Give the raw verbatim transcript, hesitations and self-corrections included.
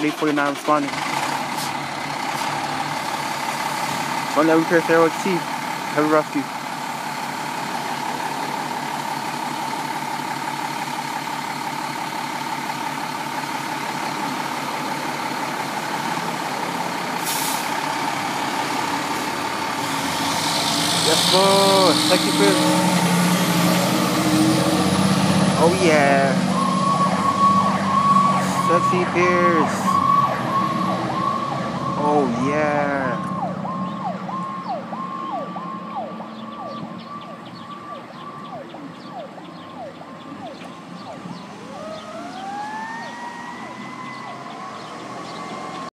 eight forty-nine responding. one eleven Pierce Arrow T. Heavy rescue. Yes, boy. Thank you, Chris. Oh, yeah. Sexy Pierce. Oh, yeah.